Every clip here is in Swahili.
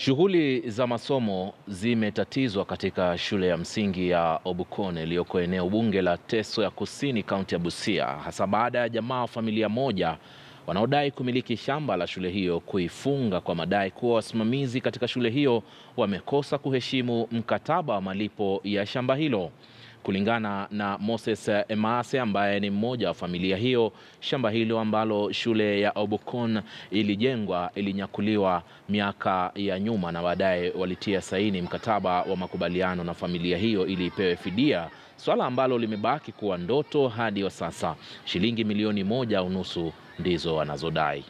Shughuli za masomo zimetatizwa katika shule ya msingi ya Obukone iliyoko eneo bunge la Teso ya Kusini, kaunti ya Busia, hasa baada ya jamaa wa familia moja wanaodai kumiliki shamba la shule hiyo kuifunga kwa madai kuwa wasimamizi katika shule hiyo wamekosa kuheshimu mkataba wa malipo ya shamba hilo. Kulingana na Moses Emase ambaye ni mmoja wa familia hiyo, shamba hilo ambalo shule ya Obukone ilijengwa ilinyakuliwa miaka ya nyuma na baadaye walitia saini mkataba wa makubaliano na familia hiyo ili ipewe fidia, swala ambalo limebaki kuwa ndoto hadi wa sasa. Shilingi milioni 1.5 ndizo wanazodai.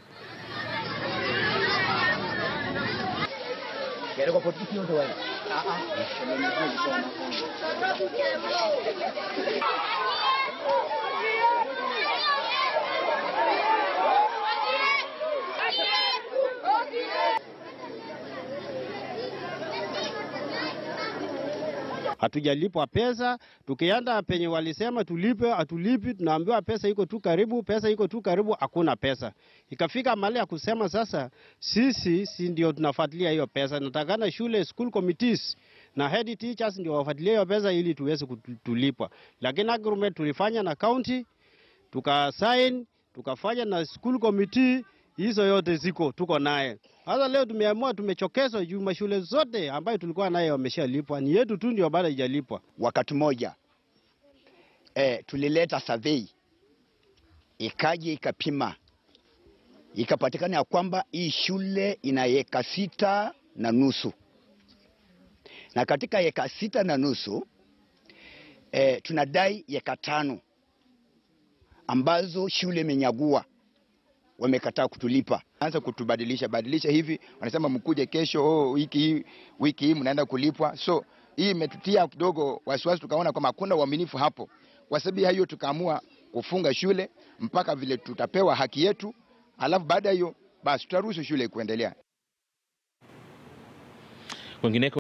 Hatujalipwa pesa, tukienda penye walisema tulipe, hatulipi, tunaambiwa pesa iko tu karibu, hakuna pesa. Ikafika mahali ya kusema sasa sisi ndio tunafuatilia hiyo pesa. Natakana shule school committees na head teachers ndio wafuatilie hiyo pesa ili tuweze kutulipwa. Lakini agreement tulifanya na county, tukasign, tukafanya na school committee, hizo yote ziko tuko naye. Sasa leo tumeamua tumechokezwa juu mashule zote ambayo tulikuwa naye wameshalipwa, ni yetu tu ndio bado haijalipwa. Wakati moja tulileta survey, ikaje ikapima, ikapatikana ya kwamba hii shule ina eka 6.5, na katika eka 6.5 tunadai eka 5 ambazo shule imenyagua, wamekataa kutulipa. Anza kutubadilisha hivi, wanasema mkuje kesho, wiki hii mnaenda kulipwa. So hii imetutia kidogo wasiwasi, tukaona kama hakuna uaminifu hapo. Kwa sababu hiyo tukaamua kufunga shule mpaka vile tutapewa haki yetu, alafu baada hiyo basi tutaruhusu shule kuendelea.